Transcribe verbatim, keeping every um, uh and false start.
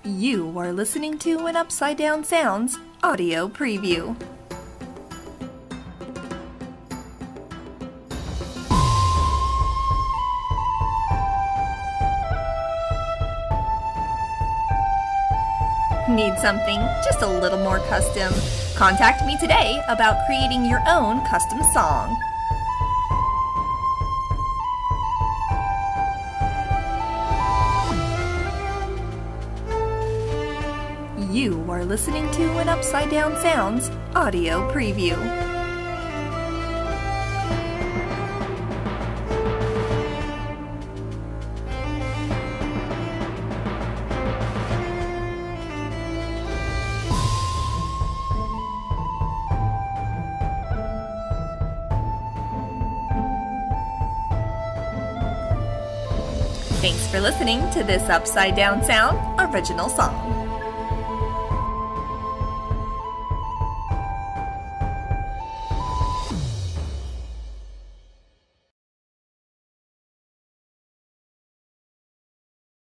You are listening to an Upside Down Sounds audio preview. Need something just a little more custom? Contact me today about creating your own custom song. You are listening to an Upside Down Sounds audio preview. Thanks for listening to this Upside Down Sound original song.